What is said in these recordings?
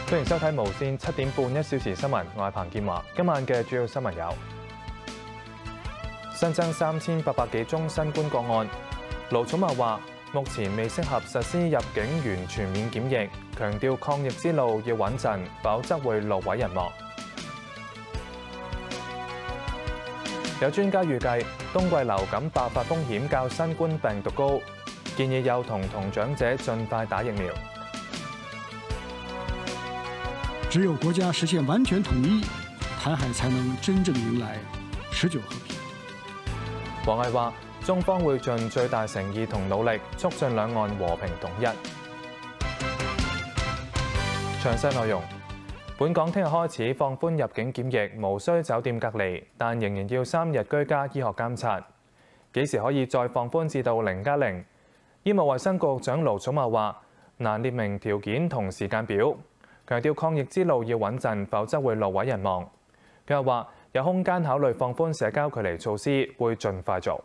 歡迎收睇無線7點半1小時新聞，我係彭建華。今晚嘅主要新聞有：新增3800幾宗新冠個案。盧寵茂話：目前未適合實施入境完全免檢疫，強調抗疫之路要穩陣，否則會路毀人亡。有專家預計，冬季流感爆發風險較新冠病毒高，建議幼童同長者盡快打疫苗。 只有國家實現完全統一，台海才能真正迎來持久和平。 王毅話：中方會盡最大誠意同努力，促進兩岸和平統一。詳細內容：本港聽日開始放寬入境檢疫，無需酒店隔離，但仍然要3日居家醫學監察。幾時可以再放寬至到0+0？醫務衛生局局長盧寵茂話：難列明條件同時間表，強調抗疫之路要穩陣，否則會路毀人亡。佢又話：有空間考慮放寬社交距離措施，會盡快做。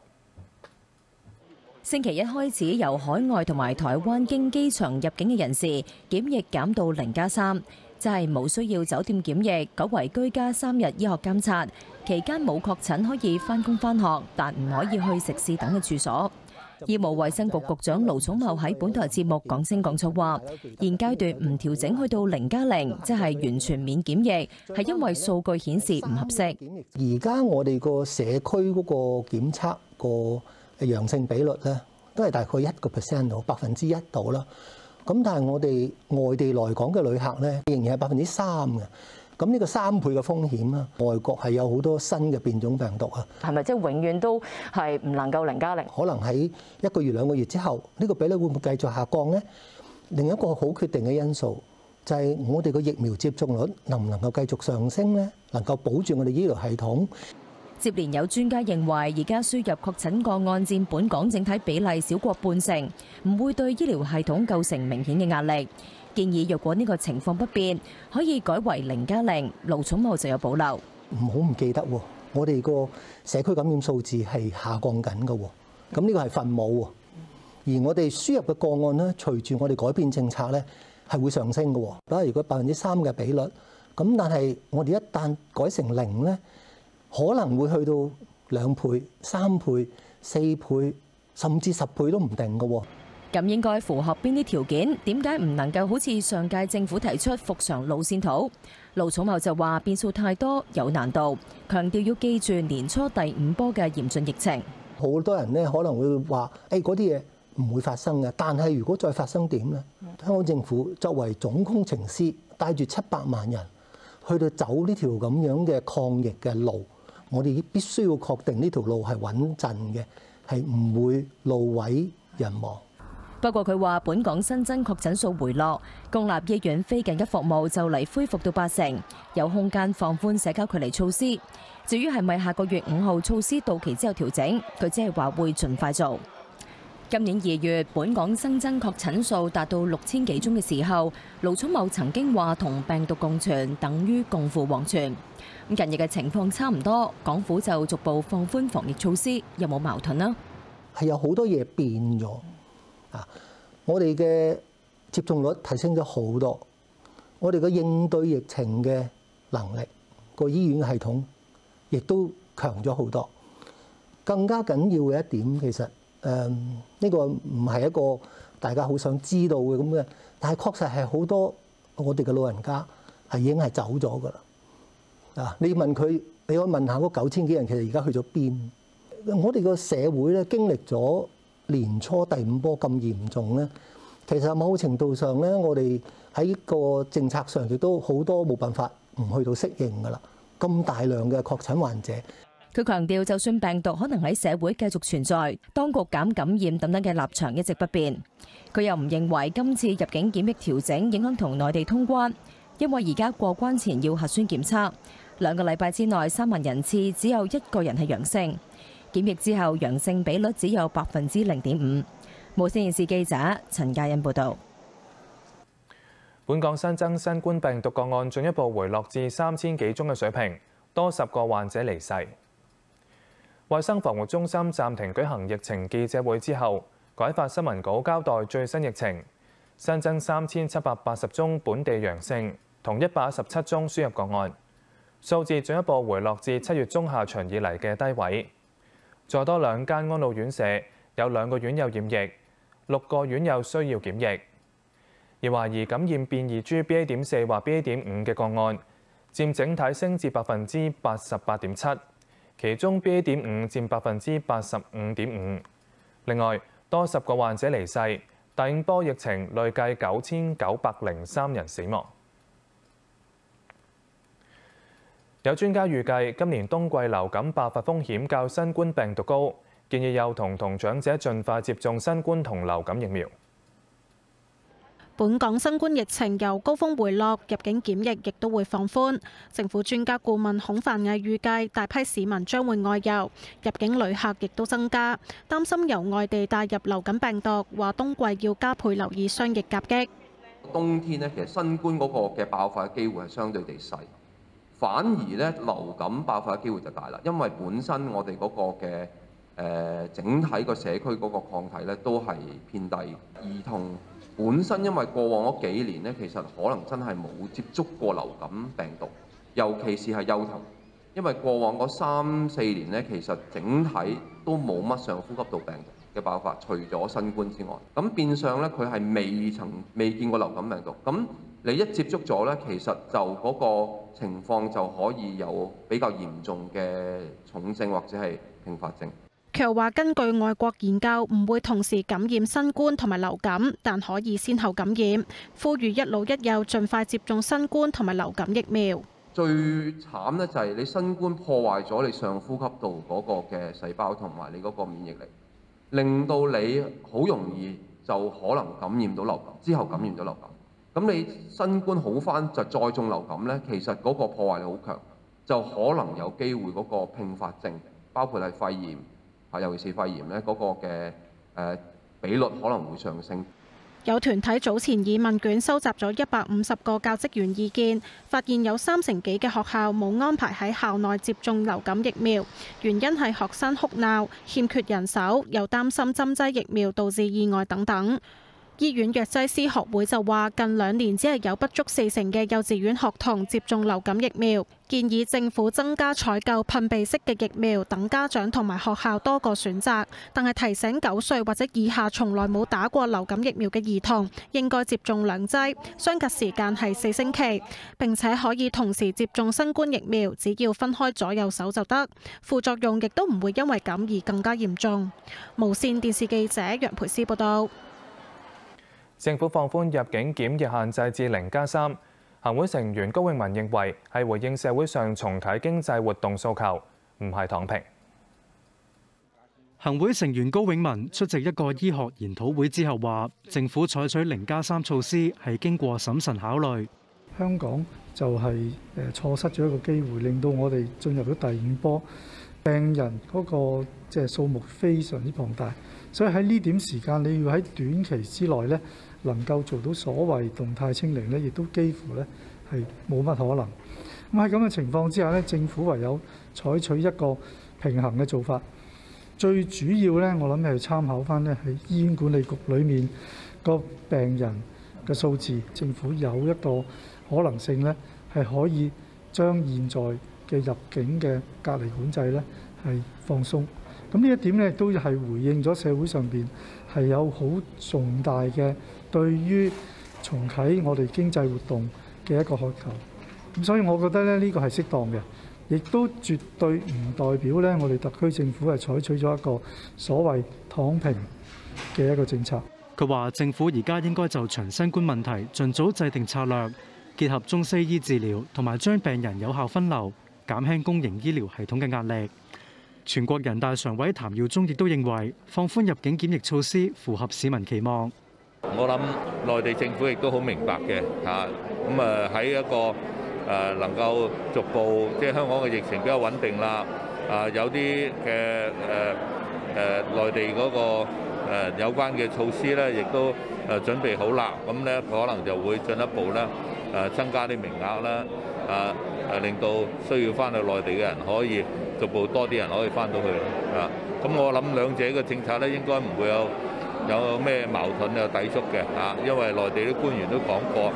星期一開始，由海外同埋台灣經機場入境嘅人士檢疫減到0+3，即係冇需要酒店檢疫，改為居家3日醫學監察。期間冇確診可以返工返學，但唔可以去食肆等嘅處所。醫務衛生局局長盧寵茂喺本台節目講清講楚話：現階段唔調整去到0+0，即係完全免檢疫，係因為數據顯示唔合適。 而家我哋個社區嗰個檢測個陽性比率咧，都係大概1% 到1%度啦。咁但係我哋外地來港嘅旅客咧，仍然係3%嘅。咁呢個3倍嘅風險啦，外國係有好多新嘅變種病毒啊。 係咪即係永遠都係唔能夠0+0？ 可能喺1個月、2個月之後，呢個比例會唔會繼續下降呢？另一個好決定嘅因素就係我哋個疫苗接種率能唔能夠繼續上升呢？能夠保住我哋醫療系統。 接連有專家認為，而家輸入確診個案佔本港整體比例少過50%，唔會對醫療系統構成明顯嘅壓力。建議若果呢個情況不變，可以改為0+0。盧寵茂就有保留。 唔好唔記得喎，我哋個社區感染數字係下降緊嘅喎，咁呢個係分母喎。而我哋輸入嘅個案咧，隨住我哋改變政策咧，係會上升嘅喎。如果3%嘅比率，咁但係我哋一旦改成0咧，可能會去到2倍、3倍、4倍，甚至10倍都唔定嘅喎。 咁應該符合邊啲條件？點解唔能夠好似上屆政府提出復常路線圖？盧寵茂就話變數太多，有難度，強調要記住年初第5波嘅嚴峻疫情。 好多人咧可能會話：嗰啲嘢唔會發生嘅。但係如果再發生點咧？香港政府作為總工程師，帶住700萬人去到走呢條咁樣嘅抗疫嘅路，我哋必須要確定呢條路係穩陣嘅，係唔會路毀人亡。 不過佢話，本港新增確診數回落，公立醫院非緊急服務就嚟恢復到80%，有空間放寬社交距離措施。至於係咪下個月5號措施到期之後調整，佢只係話會盡快做。今年2月，本港新增確診數達到6000幾宗嘅時候，盧寵茂曾經話同病毒共存等於共赴黃泉。咁近日嘅情況差唔多，港府就逐步放寬防疫措施，有冇矛盾呢？ 係有好多嘢變咗。我哋嘅接種率提升咗好多，我哋嘅應對疫情嘅能力，個醫院系統亦都強咗好多。更加緊要嘅一點，其實呢個唔係一個大家好想知道嘅咁嘅，但係確實係好多我哋嘅老人家係已經係走咗㗎啦。你問佢，你可以問下嗰9000幾人，其實而家去咗邊？我哋個社會咧經歷咗年初第5波咁嚴重咧，其實某程度上咧，我哋喺個政策上亦都好多冇辦法唔去到適應㗎啦。咁大量嘅確診患者， 佢強調，就算病毒可能喺社會繼續存在，當局減感染等等嘅立場一直不變。佢又唔認為今次入境檢疫調整影響同內地通關，因為而家過關前要核酸檢測，2個禮拜之內3萬人次只有1個人係陽性。檢疫之後，陽性比率只有0.5%。無線電視記者陳嘉欣報導。 本港新增新冠病毒個案進一步回落至3000幾宗嘅水平，多10個患者離世。衛生防護中心暫停舉行疫情記者會之後，改發新聞稿交代最新疫情，新增3780宗本地陽性， 同117宗輸入個案，數字進一步回落至7月中下旬以嚟嘅低位。再多2間安老院舍有2個院友染疫，6個院友需要檢疫。而懷疑感染變異株 BA.4 或 BA.5 嘅個案，佔整體升至88.7%，其中 BA.5 佔85.5%。另外，多10個患者離世，第5波疫情累計9903人死亡。有專家預計今年冬季流感爆發風險較新冠病毒高，建議幼童同長者盡快接種新冠同流感疫苗。 本港新冠疫情由高峰回落，入境檢疫亦都會放寬。政府專家顧問孔繁毅預計大批市民將會外遊，入境旅客亦都增加，擔心由外地帶入流感病毒，話冬季要加倍留意雙疫夾擊。 冬天呢，其實新冠嗰個嘅爆發嘅機會係相對地細，反而咧流感爆發嘅機會就大啦，因為本身我哋嗰個嘅整體個社區嗰個抗體咧都係偏低。兒童本身因為過往嗰幾年咧，其實可能真係冇接觸過流感病毒，尤其是係幼童，因為過往嗰3、4年咧，其實整體都冇乜上呼吸道病毒嘅爆發，除咗新冠之外，咁變相咧佢係未見過流感病毒，咁你一接觸咗咧，其實就嗰個情況就可以有比較嚴重嘅重症或者係併發症。 佢又話：根據外國研究，唔會同時感染新冠同埋流感，但可以先後感染。呼籲一老一幼盡快接種新冠同埋流感疫苗。 最慘咧就係你新冠破壞咗你上呼吸道嗰個嘅細胞同埋你嗰個免疫力，令到你好容易就可能感染到流感，之後感染到流感。咁你新冠好返就再中流感咧，其實嗰個破壞力好強，就可能有機會嗰個併發症，包括係肺炎。尤其是肺炎咧，嗰個嘅比率可能會上升。 有團體早前以問卷收集咗150個教職員意見，發現有30幾嘅學校冇安排喺校內接種流感疫苗，原因係學生哭鬧、欠缺人手，又擔心針劑疫苗導致意外等等。醫院藥劑師學會就話，近2年只係有不足40%嘅幼稚園學童接種流感疫苗，建議政府增加採購噴鼻式嘅疫苗，等家長同埋學校多個選擇。但係提醒9歲或者以下從來冇打過流感疫苗嘅兒童，應該接種2劑，相隔時間係4星期，並且可以同時接種新冠疫苗，只要分開左右手就得，副作用亦都唔會因為咁而更加嚴重。無線電視記者楊培思報道。 政府放寬入境檢疫限制至0+3，行會成員高永文認為係回應社會上重啟經濟活動訴求，唔係躺平。 行會成員高永文出席一個醫學研討會之後話，政府採取0+3措施係經過審慎考慮。 香港就係錯失咗一個機會，令到我哋進入咗第5波，病人嗰個即係數目非常之龐大，所以喺呢點時間你要喺短期之內咧，能夠做到所謂動態清零咧，亦都幾乎咧係冇乜可能。咁喺咁嘅情況之下咧，政府唯有採取一個平衡嘅做法。最主要咧，我諗係參考翻咧喺醫院管理局裏面個病人嘅數字，政府有一個可能性咧係可以將現在嘅入境嘅隔離管制咧係放鬆。咁呢一點咧都係回應咗社會上邊係有好重大嘅對於重啟我哋經濟活動嘅一個渴求。咁所以我覺得咧呢個係適當嘅，亦都絕對唔代表咧我哋特區政府係採取咗一個所謂躺平嘅一個政策。 佢話政府而家應該就長新冠問題盡早制定策略，結合中西醫治療同埋將病人有效分流，減輕公營醫療系統嘅壓力。全國人大常委譚耀宗亦都認為放寬入境檢疫措施符合市民期望。 我諗內地政府亦都好明白嘅嚇，咁喺一個能夠逐步即係香港嘅疫情比較穩定啦，有啲嘅內地嗰個有關嘅措施咧，亦都準備好啦，咁咧可能就會進一步咧增加啲名額啦，令到需要翻去內地嘅人可以逐步多啲人可以翻到去啊。咁我諗兩者嘅政策咧應該唔會有咩矛盾有抵觸嘅嚇，因為內地啲官員都講過，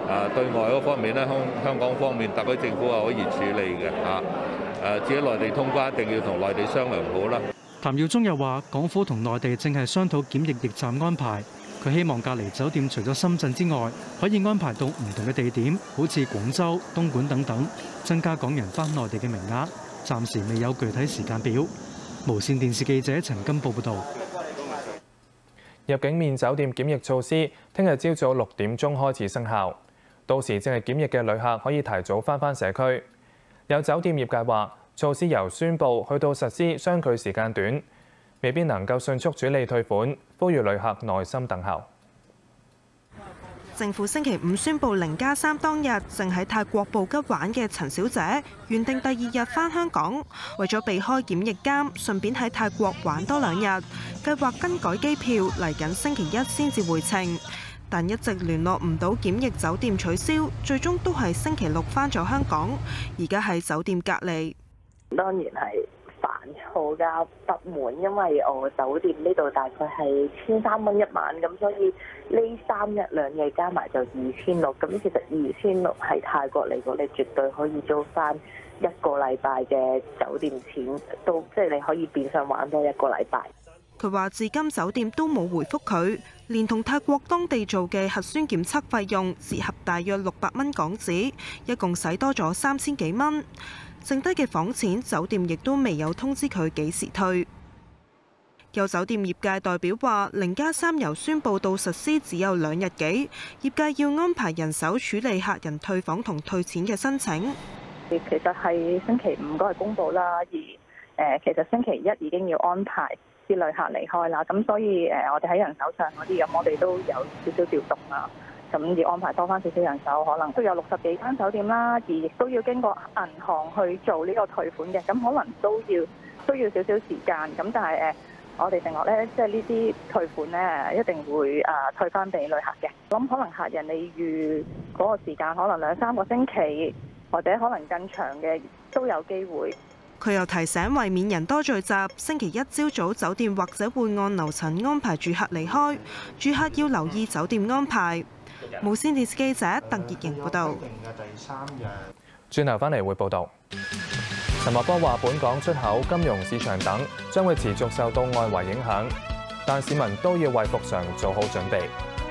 對外嗰方面咧，香港方面特區政府係可以處理嘅嚇。至於內地通關，一定要同內地商量好啦。 譚耀宗又話，港府同內地正係商討檢疫驛站安排。佢希望隔離酒店除咗深圳之外，可以安排到唔同嘅地點，好似廣州、東莞等等，增加港人返內地嘅名額。暫時未有具體時間表。無線電視記者陳金寶報導。 入境免酒店檢疫措施聽日朝早6點鐘開始生效，到時正係檢疫嘅旅客可以提早返社區。有酒店業界話，措施由宣布去到實施相距時間短，未必能夠迅速處理退款，呼籲旅客耐心等候。 政府星期5宣布0+3當日，正喺泰國布吉玩嘅陳小姐，原定第2日返香港，為咗避開檢疫監，順便喺泰國玩多2日，計劃更改機票，嚟緊星期1先至回程，但一直聯絡唔到檢疫酒店取消，最終都係星期6返咗香港，而家喺酒店隔離。 當然係煩躁加不滿，因為我酒店呢度大概係1300蚊一晚，咁所以呢3日2夜加埋就2600，咁其實2600喺泰國嚟講，你絕對可以租翻1個禮拜嘅酒店錢，都即係你可以變相玩多1個禮拜。 佢話至今酒店都冇回覆佢，連同泰國當地做嘅核酸檢測費用，折合大約600蚊港紙，一共使多咗3000幾蚊。剩低嘅房錢，酒店亦都未有通知佢幾時退。有酒店業界代表話，0+3由宣布到實施只有2日幾，業界要安排人手處理客人退房同退錢嘅申請。 其實係星期5嗰日公佈啦，而其實星期1已經要安排啲旅客離開啦，咁所以我哋喺人手上嗰啲，咁我哋都有少少調動啦。咁要安排多翻少少人手，可能都有60幾間酒店啦，而亦都要經過銀行去做呢個退款嘅，咁可能都需要少少時間。咁但係我哋承諾咧，即係呢啲退款咧，一定會退翻俾旅客嘅。咁可能客人你預嗰個時間，可能2-3個星期，或者可能更長嘅都有機會。 佢又提醒，為免人多聚集，星期1朝早酒店或者會按樓層安排住客離開，住客要留意酒店安排。無線電視記者鄧潔瑩報導。 轉頭返嚟會報導。陳茂波話：本港出口、金融市場等將會持續受到外圍影響，但市民都要為復常做好準備。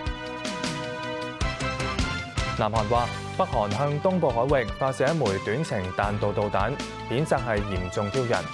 南韓話：北韓向東部海域發射一枚短程彈道導彈，譴責係嚴重挑釁。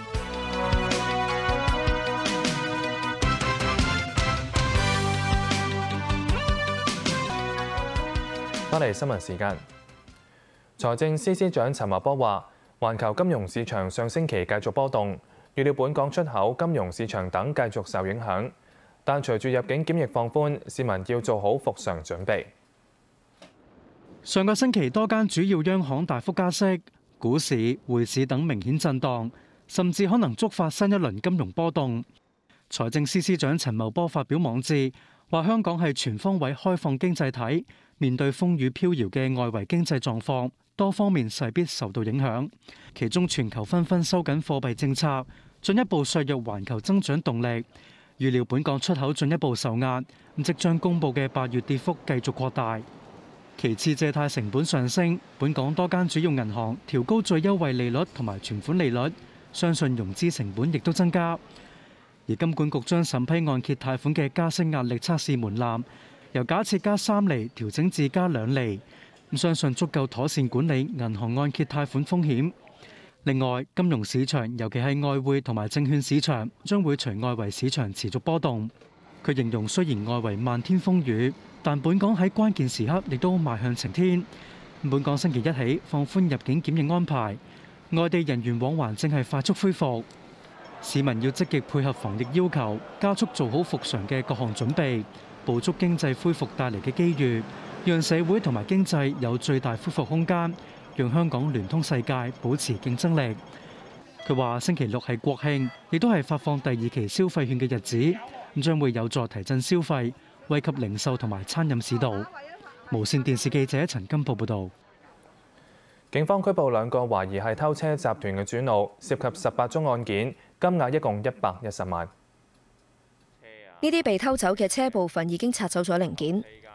返嚟新聞時間，財政司司長陳茂波話：環球金融市場上星期繼續波動，預料本港出口、金融市場等繼續受影響。但隨住入境檢疫放寬，市民要做好復常準備。 上個星期多間主要央行大幅加息，股市、匯市等明顯震盪，甚至可能觸發新一輪金融波動。財政司司長陳茂波發表網誌，話香港係全方位開放經濟體，面對風雨飄搖嘅外圍經濟狀況，多方面勢必受到影響。其中全球紛紛收緊貨幣政策，進一步削弱環球增長動力。預料本港出口進一步受壓，即將公佈嘅8月跌幅繼續擴大。其次，借貸成本上升，本港多間主要銀行調高最優惠利率同埋存款利率，相信融資成本亦都增加。而金管局將審批按揭貸款嘅加息壓力測試門檻，由假設加3厘調整至加2厘，相信足夠妥善管理銀行按揭貸款風險。另外，金融市場尤其係外匯同埋證券市場將會隨外圍市場持續波動。佢形容雖然外圍漫天風雨，但本港喺關鍵時刻亦都邁向晴天。本港星期1起放寬入境檢疫安排，外地人員往還正係快速恢復。市民要積極配合防疫要求，加速做好復常嘅各項準備，捕捉經濟恢復帶嚟嘅機遇，讓社會同埋經濟有最大恢復空間，讓香港聯通世界，保持競爭力。佢話星期6係國慶，亦都係發放第2期消費券嘅日子，咁將會有助提振消費，惠及零售同埋餐飲市道。無線電視記者陳金寶報導。 警方拘捕2個懷疑係偷車集團嘅主腦，涉及18宗案件，金額一共110萬。 呢啲被偷走嘅車部分已經拆走咗零件。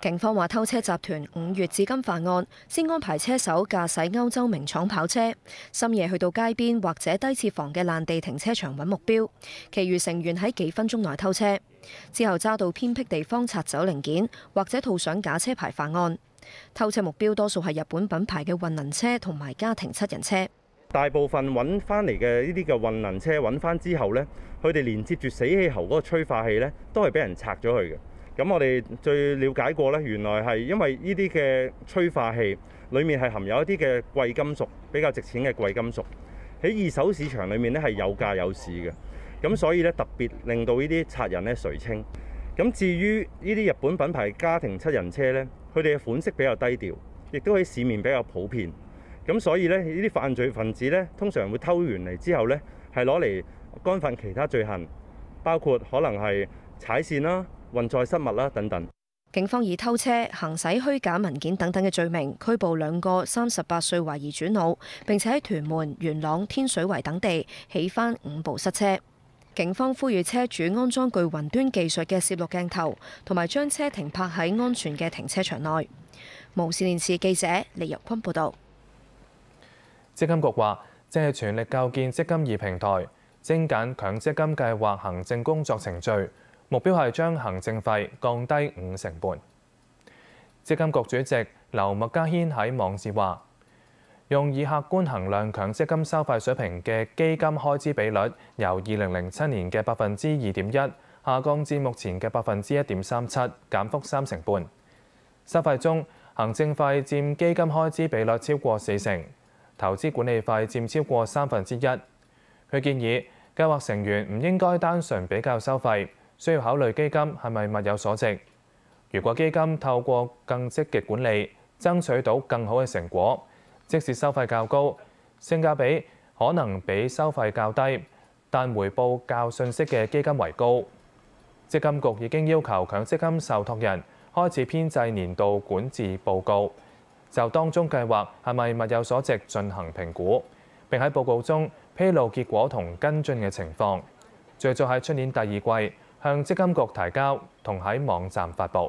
警方話偷車集團5月至今犯案，先安排車手駕駛歐洲名廠跑車，深夜去到街邊或者低設防嘅爛地停車場揾目標，其餘成員喺幾分鐘內偷車，之後揸到偏僻地方拆走零件，或者套上假車牌犯案。偷車目標多數係日本品牌嘅混能車同埋家庭7人車。 大部分揾翻嚟嘅呢啲嘅混能車揾翻之後呢，佢哋連接住死氣喉嗰個催化器呢，都係俾人拆咗去嘅。咁我哋最了解過呢，原來係因為呢啲嘅催化器裡面係含有一啲嘅貴金屬，比較值錢嘅貴金屬，喺二手市場裡面呢係有價有市嘅。咁所以呢，特別令到呢啲賊人呢垂青。咁至於呢啲日本品牌家庭7人車呢，佢哋嘅款式比較低調，亦都喺市面比較普遍。咁所以呢，呢啲犯罪分子呢，通常會偷完嚟之後呢，係攞嚟干犯其他罪行，包括可能係踩線啦、運載失物啦等等。 警方以偷車、行使虛假文件等等嘅罪名拘捕2個38歲懷疑主腦，並且喺屯門、元朗、天水圍等地起返5部塞車。警方呼籲車主安裝具雲端技術嘅攝錄鏡頭，同埋將車停泊喺安全嘅停車場內。無線電視記者李日坤報導。 積金局話，正係全力構建積金易平台，精簡強積金計劃行政工作程序，目標係將行政費降低50%半。積金局主席劉麥嘉軒喺網誌話，用以客觀衡量強積金收費水平嘅基金開支比率，由2007年嘅2.1%下降至目前嘅1.37%，減幅30%半。收費中，行政費佔基金開支比率超過40%，投資管理費佔超過1/3。佢建議計劃成員唔應該單純比較收費，需要考慮基金係咪物有所值。如果基金透過更積極管理，爭取到更好嘅成果，即使收費較高，性價比可能比收費較低，但回報較遜色嘅基金為高。積金局已經要求強積金受託人開始編製年度管治報告，就當中計劃係咪物有所值進行評估，並喺報告中披露結果同跟進嘅情況，最早喺出年第2季向積金局提交同喺網站發布。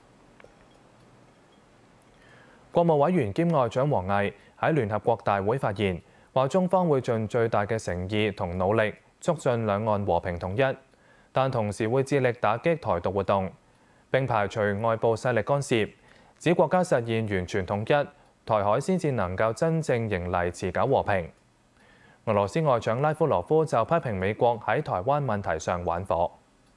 國務委員兼外長王毅喺聯合國大會發言，話中方會盡最大嘅誠意同努力促進兩岸和平統一，但同時會致力打擊台獨活動，並排除外部勢力干涉，指國家實現完全統一，台海先至能夠真正迎嚟持久和平。俄羅斯外長拉夫羅夫就批評美國喺台灣問題上玩火。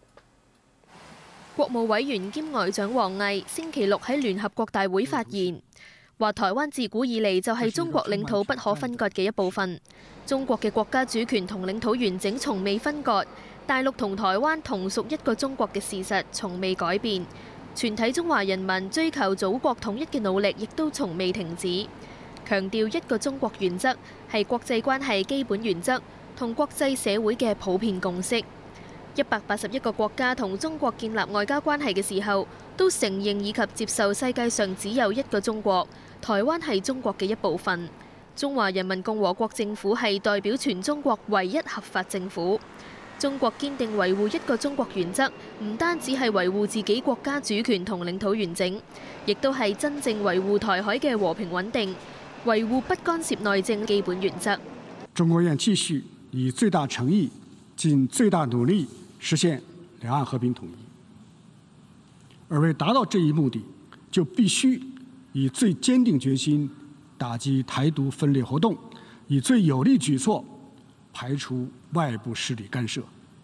國務委員兼外長王毅星期六喺聯合國大會發言，話台灣自古以嚟就係中國領土不可分割嘅一部分，中國嘅國家主權同領土完整從未分割，大陸同台灣同屬一個中國嘅事實從未改變，全體中華人民追求祖國統一嘅努力亦都從未停止，強調一個中國原則係國際關係基本原則同國際社會嘅普遍共識。181個國家同中國建立外交關係嘅時候，都承認以及接受世界上只有一個中國，台灣係中國嘅一部分。中華人民共和國政府係代表全中國唯一合法政府。中國堅定維護一個中國原則，唔單止係維護自己國家主權同領土完整，亦都係真正維護台海嘅和平穩定，維護不干涉內政基本原則。 中國願繼續以最大誠意、盡最大努力實現兩岸和平統一，而為達到這一目的，就必須以最堅定決心打擊台獨分裂活動，以最有力舉措排除外部勢力干涉。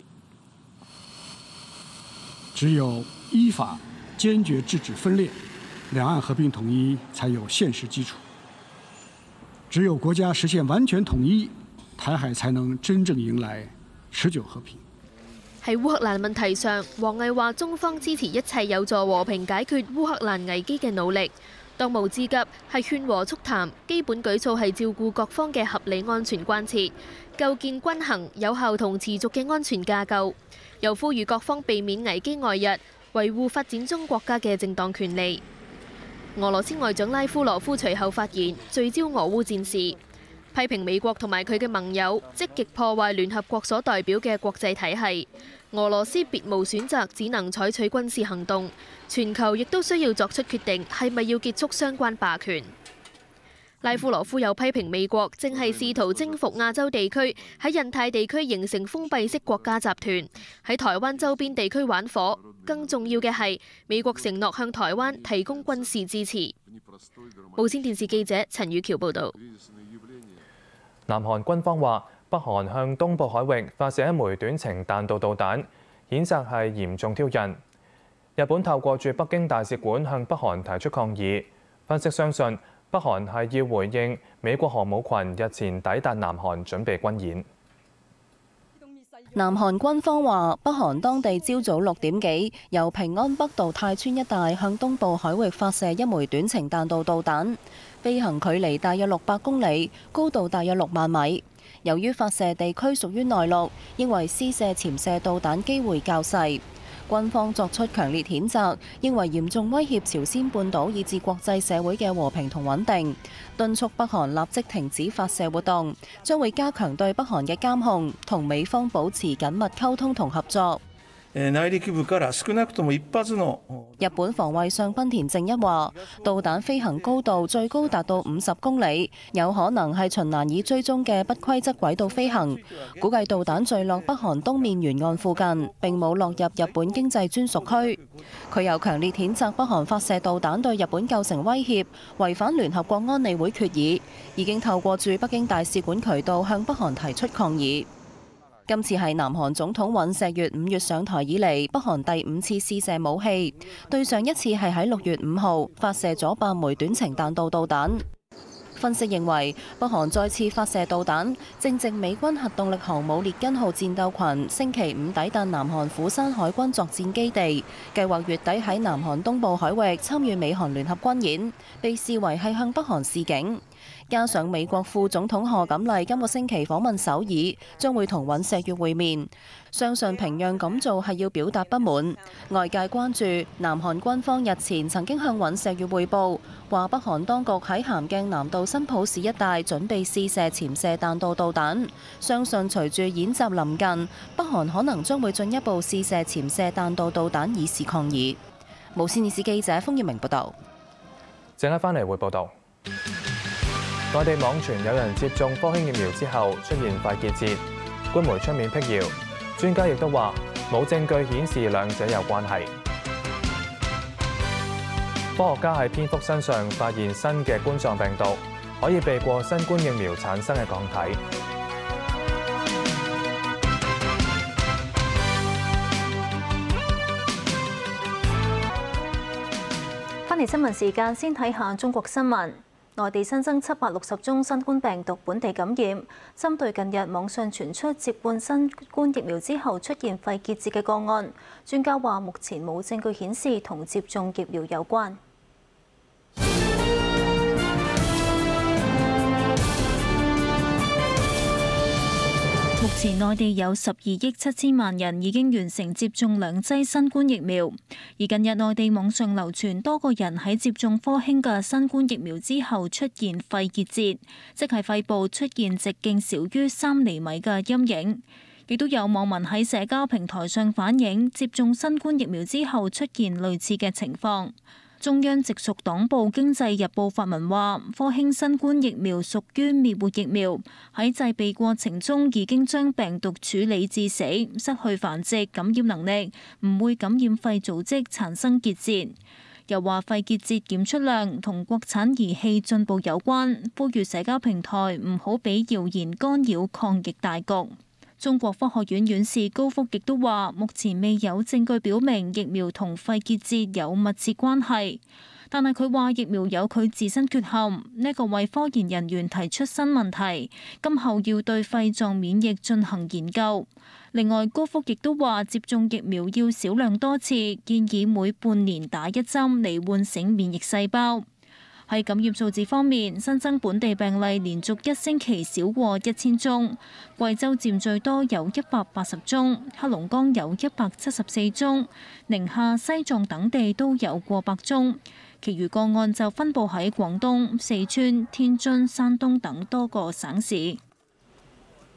只有依法堅決制止分裂，兩岸和平統一才有現實基礎。只有國家實現完全統一，台海才能真正迎來持久和平。 喺烏克蘭問題上，王毅話中方支持一切有助和平解決烏克蘭危機嘅努力，當務之急係勸和促談，基本舉措係照顧各方嘅合理安全關切，構建均衡、有效同持續嘅安全架構，又呼籲各方避免危機外溢，維護發展中國家嘅正當權利。俄羅斯外長拉夫羅夫隨後發言，聚焦俄烏戰事，批評美國同埋佢嘅盟友積極破壞聯合國所代表嘅國際體系， 俄羅斯別無選擇，只能採取軍事行動。全球亦都需要作出決定，係咪要結束相關霸權。拉夫羅夫又批評美國正係試圖征服亞洲地區，喺印太地區形成封閉式國家集團，喺台灣周邊地區玩火。更重要嘅係，美國承諾向台灣提供軍事支持。無線電視記者陳宇橋報導。 南韓軍方話，北韓向東部海域發射一枚短程彈道導彈，譴責係嚴重挑釁。日本透過駐北京大使館向北韓提出抗議，分析相信北韓係要回應美國航母群日前抵達南韓準備軍演。 南韓軍方話，北韓當地朝早6點幾，由平安北道泰川一帶向東部海域發射一枚短程彈道導彈，飛行距離大約600公里，高度大約6萬米。由於發射地區屬於內陸，認為試射潛射導彈機會較細。軍方作出強烈譴責，認為嚴重威脅朝鮮半島以至國際社會嘅和平同穩定，敦促北韓立即停止發射活動，將會加強對北韓嘅監控，同美方保持緊密溝通同合作。日本防衛相濱田正一話，導彈飛行高度最高達到50公里，有可能係循難以追蹤嘅不規則軌道飛行。估計導彈墜落北韓東面沿岸附近，並冇落入日本經濟專屬區。佢又強烈譴責北韓發射導彈對日本構成威脅，違反聯合國安理會決議，已經透過駐北京大使館渠道向北韓提出抗議。今次係南韓總統尹錫悅5月上台以嚟，北韓第5次試射武器，對上一次係喺6月5號發射咗8枚短程彈道導彈。分析認為，北韓再次發射導彈，正值美軍核動力航母列根號戰鬥群星期5抵達南韓釜山海軍作戰基地，計劃月底喺南韓東部海域參與美韓聯合軍演，被視為係向北韓示警。加上美國副總統賀錦麗今個星期訪問首爾，將會同尹錫悅會面，相信平壤咁做係要表達不滿。外界關注南韓軍方日前曾經向尹錫悅匯報，話北韓當局喺咸鏡南道新浦市一帶準備試射潛射彈道導彈，相信隨住演習臨近，北韓可能將會進一步試射潛射彈道導彈以示抗議。無線電視記者封葉明報導。 陣間返嚟會報導。內地網傳有人接種科興疫苗之後出現肺結節，官媒出面辟謠，專家亦都話冇證據顯示兩者有關係。科學家喺蝙蝠身上發現新嘅冠狀病毒，可以避過新冠疫苗產生嘅抗體。 返嚟新聞時間，先睇下中國新聞。內地新增760宗新冠病毒本地感染，針對近日網上傳出接種新冠疫苗之後出現肺結節嘅個案，專家話目前冇證據顯示同接種疫苗有關。 目前內地有12億7千萬人已經完成接種2劑新冠疫苗，而近日內地網上流傳多個人喺接種科興嘅新冠疫苗之後出現肺結節，即係肺部出現直徑少於3厘米嘅陰影。亦都有網民喺社交平台上反映接種新冠疫苗之後出現類似嘅情況。中央直屬黨報《經濟日報》發文話，科興新冠疫苗屬於滅活疫苗，喺製備過程中已經將病毒處理致死，失去繁殖感染能力，唔會感染肺組織產生結節。又話肺結節檢出量同國產儀器進步有關，呼籲社交平台唔好俾謠言干擾抗疫大局。中國科學院院士高福亦都話，目前未有證據表明疫苗同肺結節有密切關係，但係佢話疫苗有佢自身缺陷，呢個為科研人員提出新問題，今後要對肺臟免疫進行研究。另外，高福亦都話接種疫苗要少量多次，建議每半年打1針嚟喚醒免疫細胞。喺感染數字方面，新增本地病例連續1星期少過1000宗，貴州佔最多有180宗，黑龍江有174宗，寧夏、西藏等地都有過百宗，其餘個案就分佈喺廣東、四川、天津、山東等多個省市。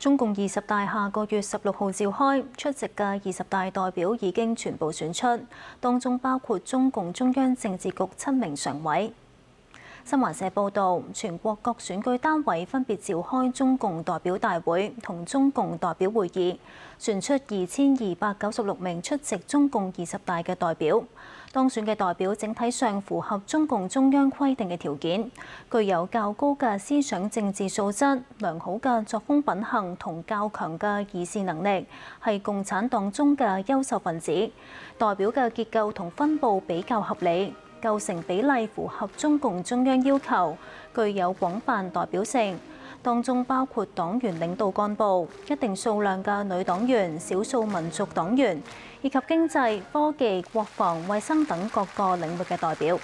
中共20大下個月16號召開，出席嘅20大代表已經全部選出，當中包括中共中央政治局7名常委。新華社報導，全國各選舉單位分別召開中共代表大會同中共代表會議，選出2296名出席中共20大嘅代表。當選嘅代表整體上符合中共中央規定嘅條件，具有較高嘅思想政治素質、良好嘅作風品行同較強嘅議事能力，係共產黨中嘅優秀分子。代表嘅結構同分佈比較合理，構成比例符合中共中央要求，具有廣泛代表性。當中包括黨員領導幹部、一定數量嘅女黨員、少數民族黨員，以及經濟、科技、國防、衛生等各個領域嘅代表。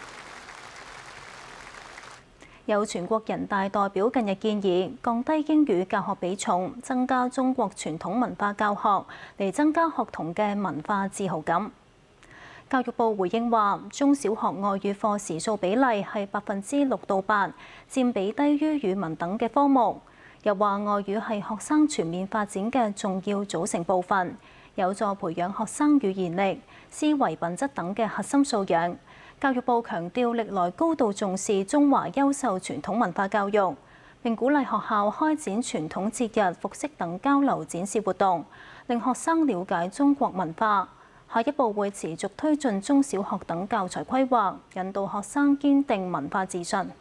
有全國人大代表近日建議降低英語教學比重，增加中國傳統文化教學，嚟增加學童嘅文化自豪感。教育部回應話，中小學外語課時數比例係6%到8%，佔比低於語文等嘅科目。又話外語係學生全面發展嘅重要組成部分，有助培養學生語言力、思維品質等嘅核心素養。教育部強調歷來高度重視中華優秀傳統文化教育，並鼓勵學校開展傳統節日、服飾等交流展示活動，令學生了解中國文化。下一步會持續推進中小學等教材規劃，引導學生堅定文化自信。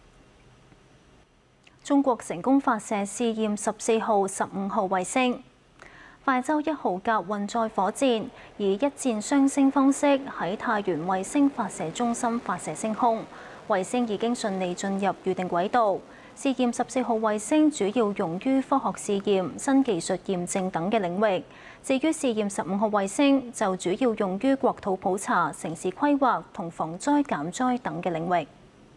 中國成功發射試驗14號、15號衛星。快舟1號甲運載火箭以一箭雙星方式喺太原衛星發射中心發射升空，衛星已經順利進入預定軌道。試驗14號衛星主要用於科學試驗、新技術驗證等嘅領域。至於試驗15號衛星就主要用於國土普查、城市規劃同防災減災等嘅領域。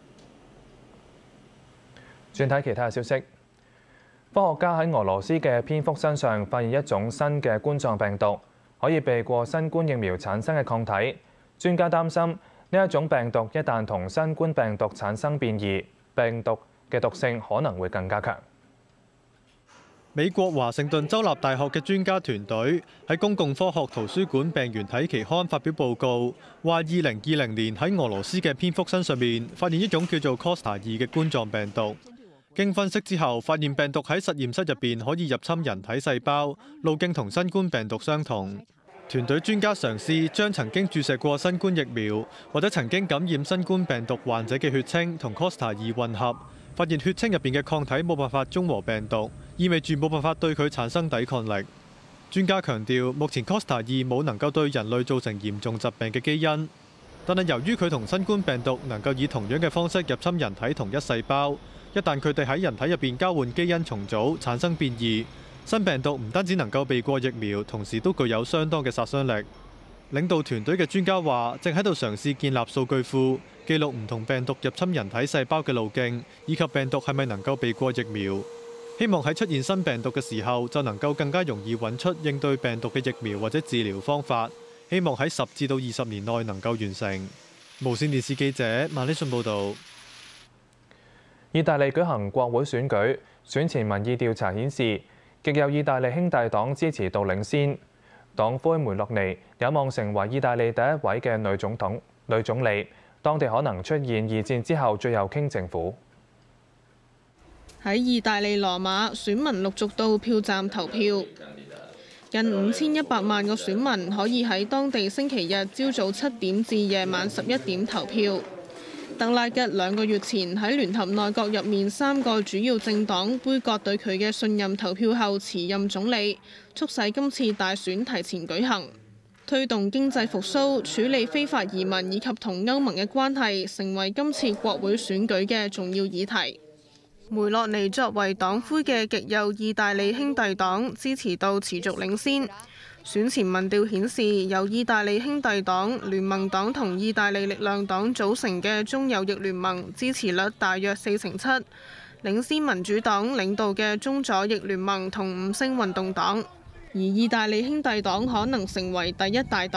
轉睇其他消息，科學家喺俄羅斯嘅蝙蝠身上發現一種新嘅冠狀病毒，可以避過新冠疫苗產生嘅抗體。專家擔心呢一種病毒一旦同新冠病毒產生變異，病毒嘅毒性可能會更加強。 美國華盛頓州立大學嘅專家團隊喺公共科學圖書館病原體期刊發表報告，話2020年喺俄羅斯嘅蝙蝠身上面發現一種叫做 Costa-2嘅冠狀病毒。經分析之後，發現病毒喺實驗室入邊可以入侵人體細胞，路徑同新冠病毒相同。團隊專家嘗試將曾經注射過新冠疫苗或者曾經感染新冠病毒患者嘅血清同 Costa-2混合，發現血清入邊嘅抗體冇辦法中和病毒，意味住冇辦法對佢產生抵抗力。專家強調，目前 Costa-2冇能夠對人類造成嚴重疾病嘅基因，但係由於佢同新冠病毒能夠以同樣嘅方式入侵人體同一細胞，一旦佢哋喺人體入邊交換基因重組，產生變異，新病毒唔單止能夠避過疫苗，同時都具有相當嘅殺傷力。領導團隊嘅專家話，正喺度嘗試建立數據庫，記錄唔同病毒入侵人體細胞嘅路徑，以及病毒係咪能夠避過疫苗。希望喺出現新病毒嘅時候，就能夠更加容易揾出應對病毒嘅疫苗或者治療方法。希望喺10至到20年內能夠完成。無線電視記者萬里信報導。 意大利舉行國會選舉，選前民意調查顯示，極右意大利兄弟黨支持度領先。黨魁梅洛尼有望成為意大利第一位嘅女總理，當地可能出現2戰之後最右傾政府。 喺意大利羅馬，選民陸續到票站投票，近5100萬個選民可以喺當地星期日朝早7點至夜晚11點投票。特拉吉2個月前喺聯合內閣入面3個主要政黨杯葛對佢嘅信任投票後辭任總理，促使今次大選提前舉行。推動經濟復甦、處理非法移民以及同歐盟嘅關係，成為今次國會選舉嘅重要議題。梅洛尼作為黨魁嘅極右意大利兄弟黨支持度持續領先。選前民調顯示，由意大利兄弟黨、聯盟黨同意大利力量黨組成嘅中右翼聯盟支持率大約47%，領先民主黨領導嘅中左翼聯盟同五星運動黨。而意大利兄弟黨可能成為第一大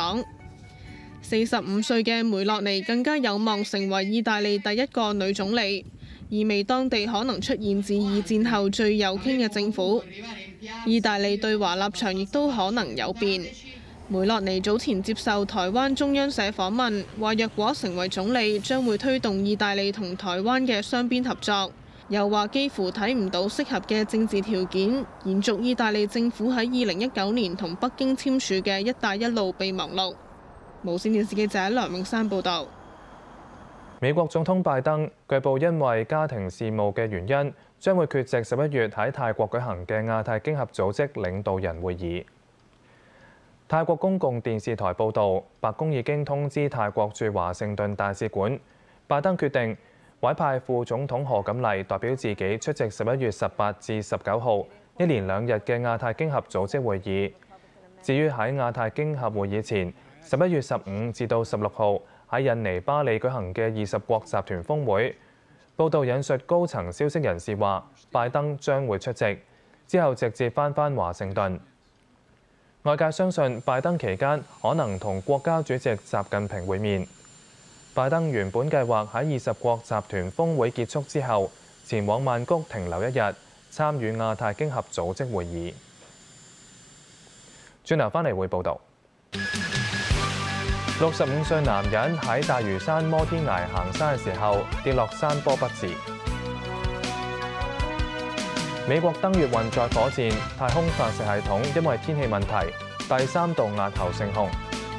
黨。45歲嘅梅洛尼更加有望成為意大利第一個女總理。 意味當地可能出現自二戰後最右傾嘅政府。意大利對華立場亦都可能有變。梅洛尼早前接受台灣中央社訪問，話若果成為總理，將會推動意大利同台灣嘅雙邊合作。又話幾乎睇唔到適合嘅政治條件，延續意大利政府喺2019年同北京簽署嘅「一帶一路」備忘錄。無線電視記者梁永山報導。 美國總統拜登據報因為家庭事務嘅原因，將會缺席11月喺泰國舉行嘅亞太經合組織領導人會議。泰國公共電視台報導，白宮已經通知泰國駐華盛頓大使館，拜登決定委派副總統賀錦麗代表自己出席11月18至19號一連2日嘅亞太經合組織會議。至於喺亞太經合會議前11月15至到16號喺印尼巴里舉行嘅20國集團峰會，報導引述高層消息人士話，拜登將會出席，之後直接返華盛頓。外界相信拜登期間可能同國家主席習近平會面。拜登原本計劃喺20國集團峰會結束之後，前往曼谷停留1日，參與亞太經合組織會議。轉頭返嚟會報導，65歲男人喺大嶼山摩天崖行山嘅時候跌落山坡不治。美國登月運載火箭太空發射系統因為天氣問題，第3度押後升空。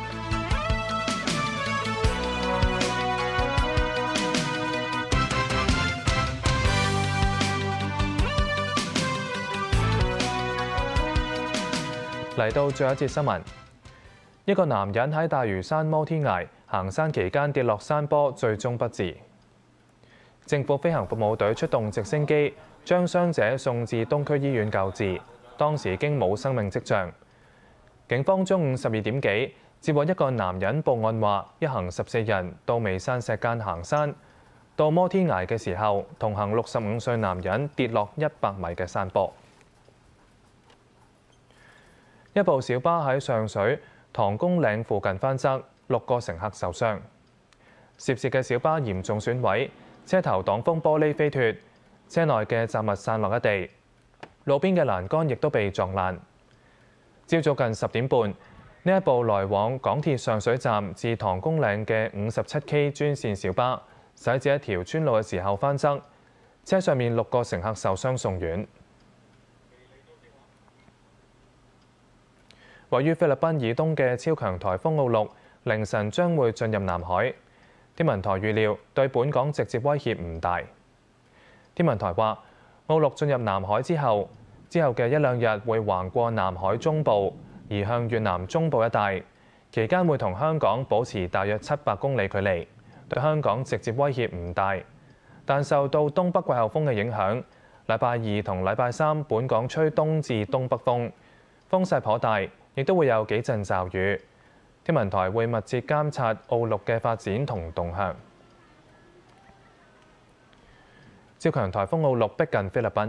嚟到最後一節新聞，一個男人喺大嶼山摩天崖行山期間跌落山坡，最終不治。政府飛行服務隊出動直升機將傷者送至東區醫院救治，當時已經冇生命跡象。警方中午12點幾接獲一個男人報案話，一行14人到眉山石澗行山，到摩天崖嘅時候，同行65歲男人跌落100米嘅山坡。一部小巴喺上水塘公嶺附近翻側，6個乘客受傷。涉事嘅小巴嚴重損毀，車頭擋風玻璃飛脱，車內嘅雜物散落一地，路邊嘅欄杆亦都被撞爛。朝早近10點半，呢一部來往港鐵上水站至塘公嶺嘅57K 專線小巴駛至一條村路嘅時候翻側，車上面6個乘客受傷送院。位於菲律賓以東嘅超強颱風奧鹿，凌晨將會進入南海。天文台預料對本港直接威脅唔大。天文台話，奧鹿進入南海之後嘅1、2日會橫過南海中部，移向越南中部一帶，期間會同香港保持大約700公里距離，對香港直接威脅唔大。但受到東北季候風嘅影響，禮拜2同禮拜3本港吹東至東北風，風勢頗大，亦都會有幾陣驟雨。天文台會密切監察奧鹿嘅發展同動向。超強颱風奧鹿逼近菲律賓。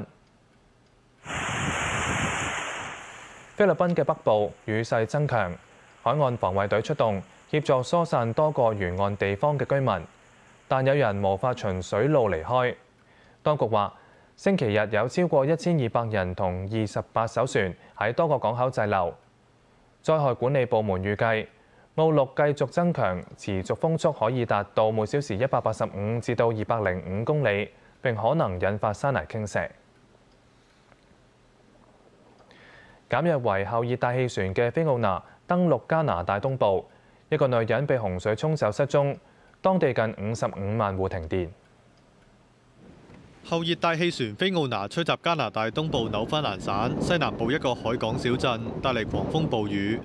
菲律賓嘅北部雨勢增強，海岸防衛隊出動協助疏散多個沿岸地方嘅居民，但有人無法循水路離開。當局話，星期日有超過1200人同28艘船喺多個港口滯留。災害管理部門預計，奧鹿繼續增強，持續風速可以達到每小時185至到205公里，並可能引發山泥傾瀉。減弱為後熱帶氣旋嘅菲奧娜登陸加拿大東部，一個女人被洪水沖走失蹤，當地近55萬戶停電。 後熱帶氣旋菲奧娜吹襲加拿大東部紐芬蘭省西南部一個海港小鎮，帶嚟狂風暴雨。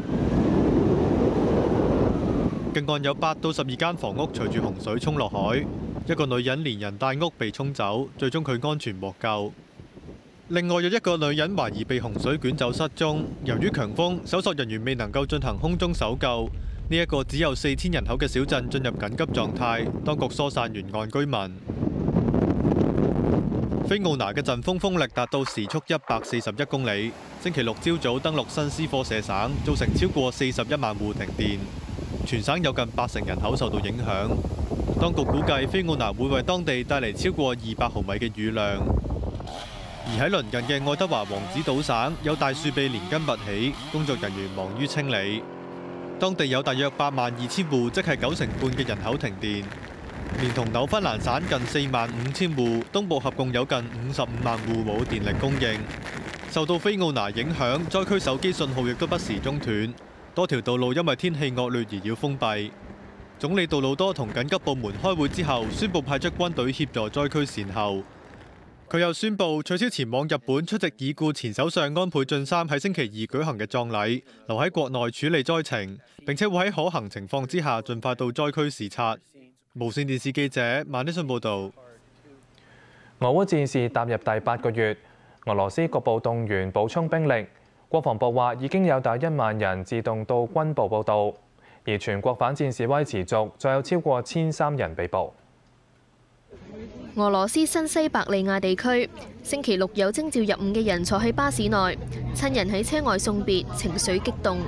近岸有8到12間房屋隨住洪水沖落海，一個女人連人帶屋被沖走，最終佢安全獲救。另外有一個女人懷疑被洪水捲走失蹤，由於強風，搜索人員未能夠進行空中搜救。呢一個只有4000人口嘅小鎮進入緊急狀態，當局疏散沿岸居民。菲奧娜嘅陣風風力達到時速141公里，星期六朝早登陸新斯科舍省，造成超過41萬戶停電，全省有近80%人口受到影響。 當局估計菲奧娜會為當地帶嚟超過200毫米嘅雨量。而喺鄰近嘅愛德華王子島省，有大樹被連根拔起，工作人員忙於清理。當地有大約82000戶，即係90%半嘅人口停電。連同紐芬蘭省近45000戶，東部合共有近55萬戶冇電力供應。受到菲奧娜影響，災區手機信號亦都不時中斷，多條道路因為天氣惡劣而要封閉。總理杜魯多同緊急部門開會之後，宣布派出軍隊協助災區善後。佢又宣布取消前往日本出席已故前首相安倍晉三喺星期2舉行嘅葬禮，留喺國內處理災情，並且會喺可行情況之下盡快到災區視察。無線電視記者萬一信報導。 俄烏戰事踏入第8個月，俄羅斯局部動員補充兵力，國防部話已經有大1萬人自動到軍部報到，而全國反戰示威持續，再有超過1300人被捕。 俄羅斯新西伯利亞地區星期6有徵召入伍嘅人坐喺巴士內，親人喺車外送別，情緒激動。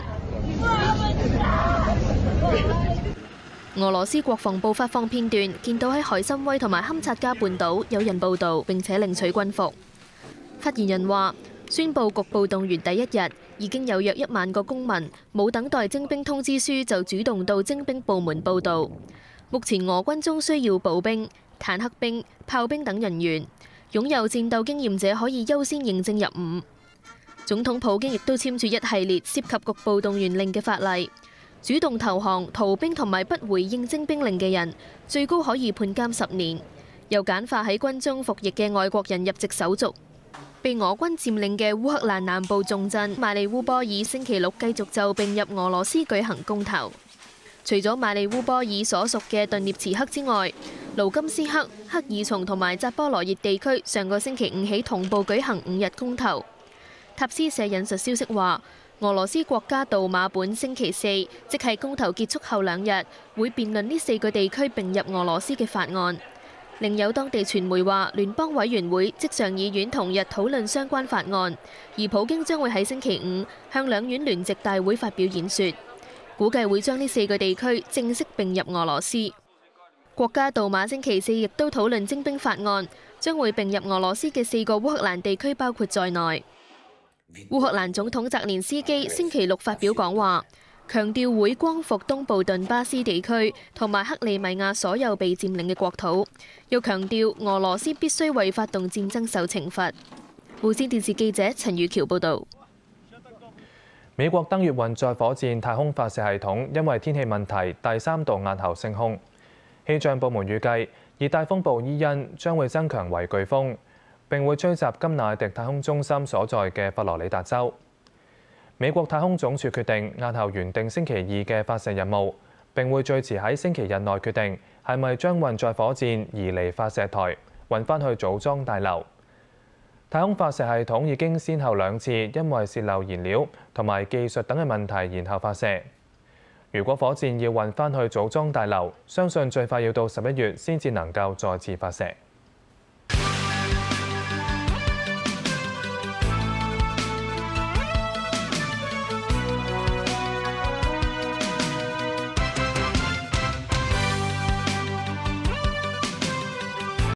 俄羅斯國防部發放片段，見到喺海參崴同埋堪察加半島有人報到並且領取軍服。發言人話，宣布局部動員第一日，已經有約1萬個公民冇等待徵兵通知書就主動到徵兵部門報到。目前俄軍中需要步兵、坦克兵、炮兵等人員，擁有戰鬥經驗者可以優先認證入伍。總統普京亦都簽署一系列涉及局部動員令嘅法例，主動投降、逃兵同埋不回應徵兵令嘅人，最高可以判監10年。又簡化喺軍中服役嘅外國人入籍手續。被俄軍佔領嘅烏克蘭南部重鎮馬里烏波爾星期6繼續就並入俄羅斯舉行公投。除咗馬里烏波爾所屬嘅頓涅茨克之外，盧甘斯克、克爾松同埋扎波羅熱地區上個星期5起同步舉行5日公投。塔斯社引述消息話，俄羅斯國家杜馬本星期4，即係公投結束後2日，會辯論呢4個地區並入俄羅斯嘅法案。另有當地傳媒話，聯邦委員會即上議院同日討論相關法案，而普京將會喺星期5向兩院聯席大會發表演說。估計會將呢4個地區正式並入俄羅斯。國家杜馬星期4亦都討論徵兵法案，將會並入俄羅斯嘅4個烏克蘭地區包括在內。烏克蘭總統澤連斯基星期6發表講話，強調會光復東部頓巴斯地區同埋克里米亞所有被佔領嘅國土，又強調俄羅斯必須為發動戰爭受懲罰。無線電視記者陳宇橋報導。 美國登月運載火箭太空發射系統因為天氣問題第3度押後升空。氣象部門預計熱帶風暴伊恩將會增強為颶風，並會吹襲甘迺迪太空中心所在嘅佛羅里達州。美國太空總署決定押後原定星期2嘅發射任務，並會最遲喺星期日內決定係咪將運載火箭移離發射台，運返去組裝大樓。太空發射系統已經先後2次因為洩漏燃料同埋技術等嘅問題延後發射。如果火箭要運返去組裝大樓，相信最快要到11月先至能夠再次發射。